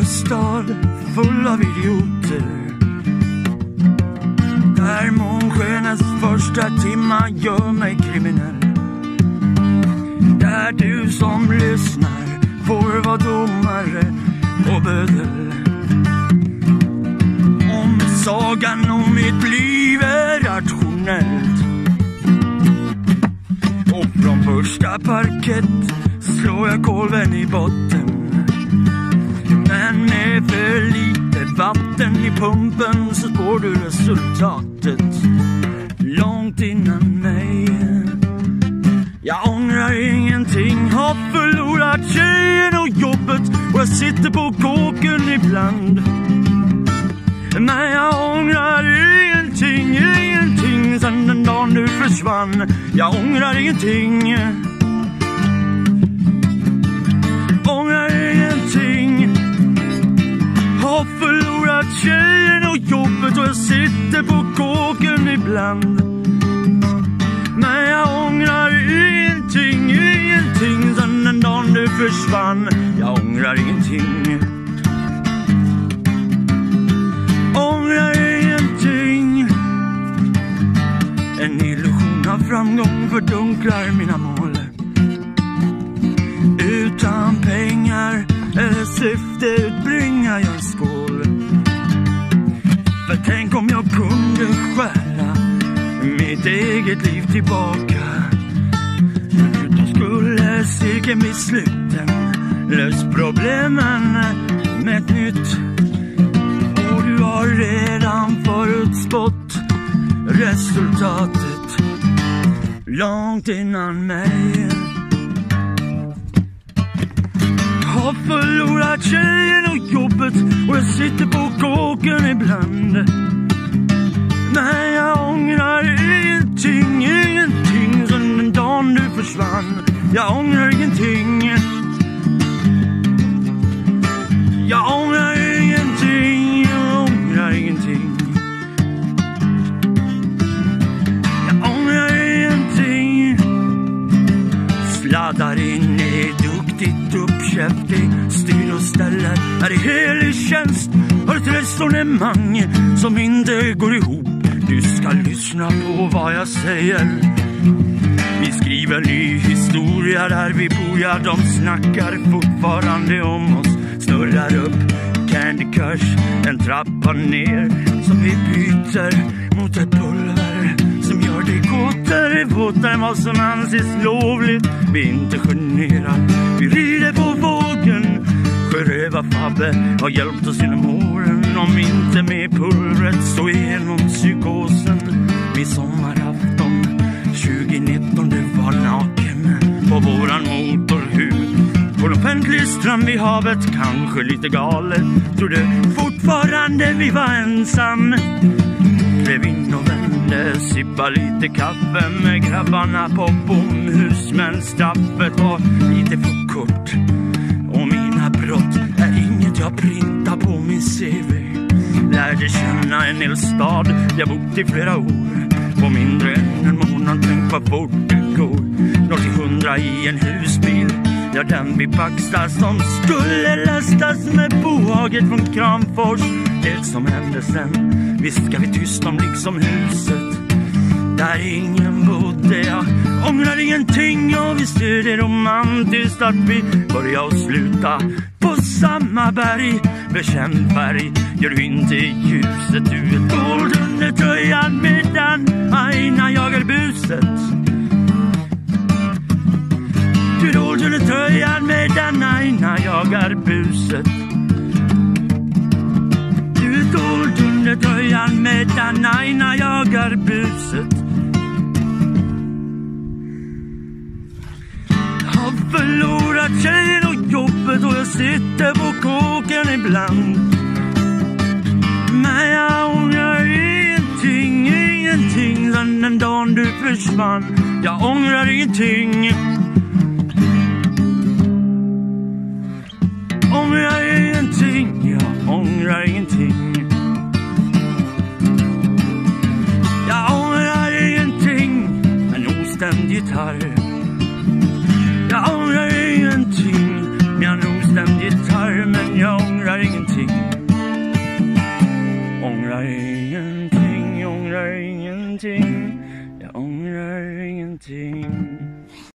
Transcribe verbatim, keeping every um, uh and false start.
stad full av idioter, där månskenets första timma gör mig kriminell, där du som lyssnar får vara domare och bödel. Om sagan om mitt liv är rationellt, och från första parkett slår jag kolven i botten. Men med för lite vatten i pumpen så får du resultatet långt innan mig. Jag ångrar ingenting, har förlorat tjejen och jobbet, och jag sitter på kåken ibland. Men jag ångrar ingenting, ingenting sen den dagen du försvann. Jag ångrar ingenting, ångrar ingenting. Har förlorat tjejen och jobbet, och jag sitter på kåken ibland. Men jag ångrar ingenting, ingenting sen den dagen du försvann. Jag ångrar ingenting, ångrar ingenting. En illusion av framgång fördunklar mina mål. Utan pengar eller syfte utbringar jag en skål. För tänk om jag kunde stjäla mitt eget liv tillbaka, då skulle cirkeln bli sluten. Lös problemen med ett nytt, och du har redan förutspått resultatet långt innan mig. Har förlorat tjejen och jobbet, och jag sitter på kåken ibland. Men jag ångrar ingenting, ingenting sen den dagen du försvann. Jag ångrar ingenting, jag ångrar ingenting, jag ångrar ingenting. Jag ångrar ingenting. Sladdar in i duktigt uppkäftig, styr och ställer, är i helig tjänst, har ett resonemang som inte går ihop. Du ska lyssna på vad jag säger. Vi skriver ny historia där vi bor, ja, de snackar fortfarande om oss. Snurrar upp Candy Crush, en trappa ner som vi byter mot ett pulver som gör dig kåtare, våtare än vad som anses lovligt. Vi är inte generad, vi rider på vågen. Sjöröva Fabbe har hjälpt oss genom åren. Om inte med pulvret så igenom psykosen. Midsommarafton tjugonitton, du var naken på våran motorhud på en offentlig strand vid havet, kanske lite galet. Trodde fortfarande vi var ensam. Klev in och vände, sippa lite kaffe med grabbarna på bomhus. Men straffet var lite för kort, och mina brott är inget jag printar på min C V. Lärde känna en hel stad, jag bott i flera år. På mindre än en månad, tänk vad fort det går. noll till hundra i en husbil, ja, den vi baxtar som skulle lastas med bohaget från Kramfors. Det som hände sen, visst ska vi tysta om liksom huset där ingen bodde. Jag ångrar ingenting, och visst är det romantiskt att vi börjar och sluta på samma berg. Bekänd färg gör du inte i ljuset. Du är dold under tröjan medan aina jagar buset. Du är dold under tröjan medan aina jagar buset. Du är dold under tröjan medan aina jagar buset. Jag har förlorat tjejen och jobbet, och jag sitter på kåken ibland. Men jag ångrar ingenting, ingenting sen den dagen du försvann. Jag ångrar ingenting, ångrar ingenting, jag ångrar ingenting. Jag ångrar ingenting, en ostämd gitarr. Jag ångrar ingenting, med en ostämd gitarr. Men jag ångrar ingenting. ångrar ingenting, ångrar ingenting. Jag ångrar ingenting.